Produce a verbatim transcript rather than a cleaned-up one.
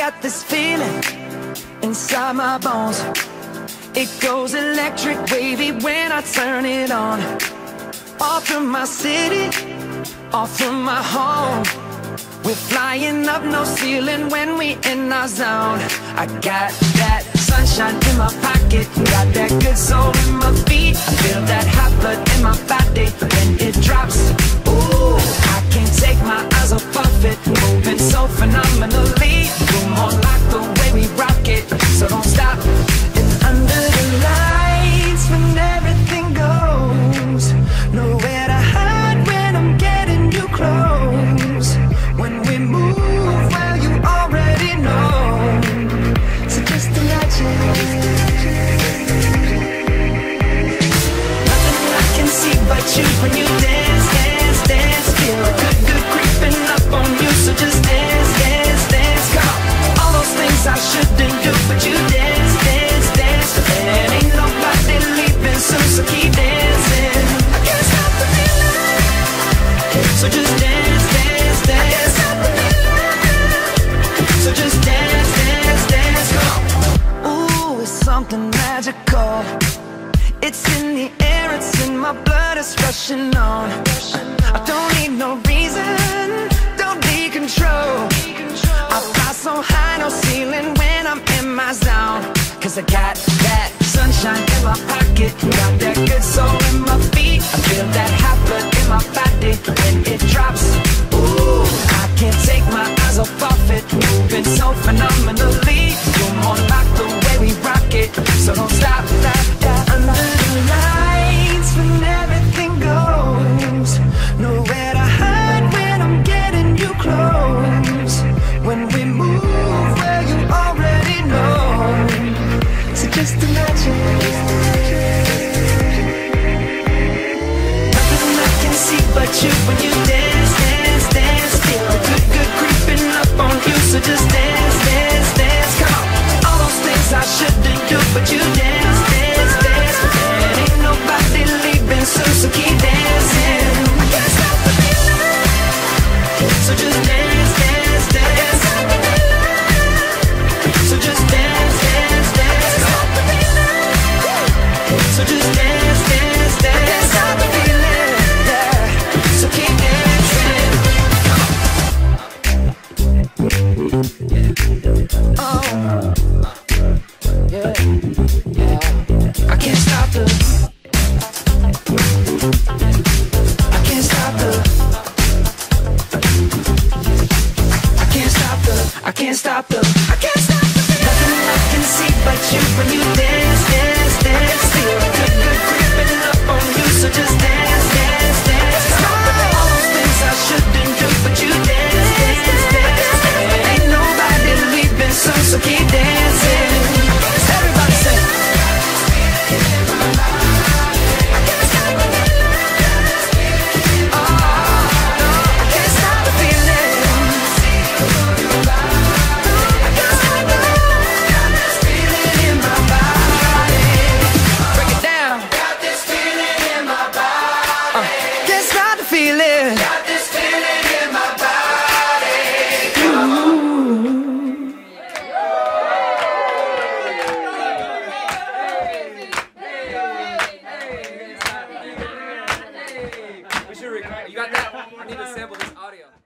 got this feeling inside my bones. It goes electric wavy when I turn it on. Off from my city, off from my home. We're flying up, no ceiling when we in our zone. I got that sunshine in my pocket, got that good soul in my feet. I feel that hot blood in my body when it drops. Ooh, I can't take my eyes off it, moving so phenomenally. Boom, on like the way we rock it, so don't stop. And under the lights, when everything goes, nowhere to hide when I'm getting you close. When we move, well, you already know. So just imagine. Nothing I can see but you when you dance, dance, dance. Feel a good, good creeping up on you. So just dance, dance, dance. Come on. All those things I shouldn't do, but you dance, dance, dance. And ain't nobody leaving soon, so keep dancing. I can't stop the feeling. So just dance, dance, dance. So just dance, dance, dance, come on. Ooh, it's something magical. It's in the air, it's in my blood, it's rushing on. I don't need no reason, don't need control. I fly so high, no ceiling when I'm in my zone. Cause I got that sunshine in my pocket, got that good soul in my feet. I feel that hot blood in my body when it drops. Ooh, I can't take my eyes off of it, moving so phenomenally. You're more like the way we rock it, so don't stop, stop, stop. Under the lights when everything goes, nowhere to hide when I'm getting you close. When we move, well, you already know. So just imagine. Nothing I can see but you when you dance, dance, dance. Feel a good, good creeping up on you. So just dance, dance, dance. Come on. All those things I shouldn't do, but you dance, dance, dance. And ain't nobody leaving soon, so keep dancing. I can't stop the feeling. So just dance, dance, dance. So just dance, dance, dance. Stop the feeling. So just dance, dance, dance. I can't stop the feeling. Yeah. So keep dancing. Oh, yeah, yeah. I can't stop the. I can't stop the. I can't stop the. I can't stop the. I can't stop the. Nothing I can see but you when you dance, dance, dance. Feel a good, good creeping up on you. So just dance, dance, dance. Stop all those things I shouldn't do, but you dance, dance, dance. Ain't nobody leaving soon, so keep dancing. Everybody say. Feeling. Got this feeling in my body. Ooh. We should record. You got that? I need to sample this audio.